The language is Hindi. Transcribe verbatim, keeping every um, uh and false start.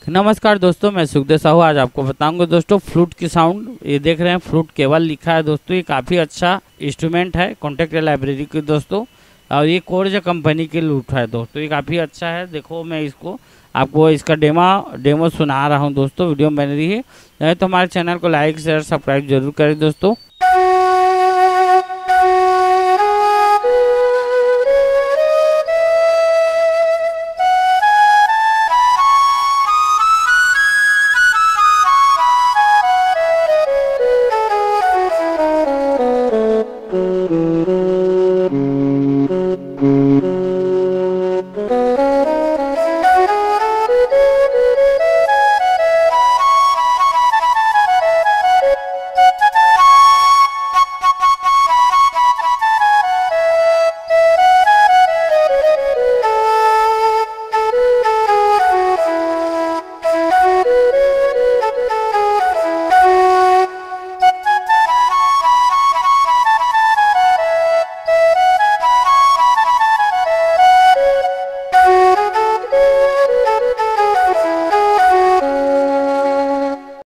नमस्कार दोस्तों, मैं सुखदेव साहू। आज आपको बताऊंगा दोस्तों फ्लूट की साउंड। ये देख रहे हैं फ्लूट केवल लिखा है दोस्तों। ये काफ़ी अच्छा इंस्ट्रूमेंट है, कॉन्टेक्ट लाइब्रेरी की दोस्तों। और ये कोर्ज कंपनी की लूट है दोस्तों। ये काफ़ी अच्छा है। देखो मैं इसको आपको इसका डेमो डेमो सुना रहा हूँ दोस्तों। वीडियो बन रही है तो हमारे चैनल को लाइक शेयर सब्सक्राइब जरूर करें दोस्तों।